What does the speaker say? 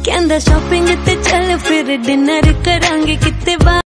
कहंदा शॉपिंग ते चल फिर डिनर करांगे किते।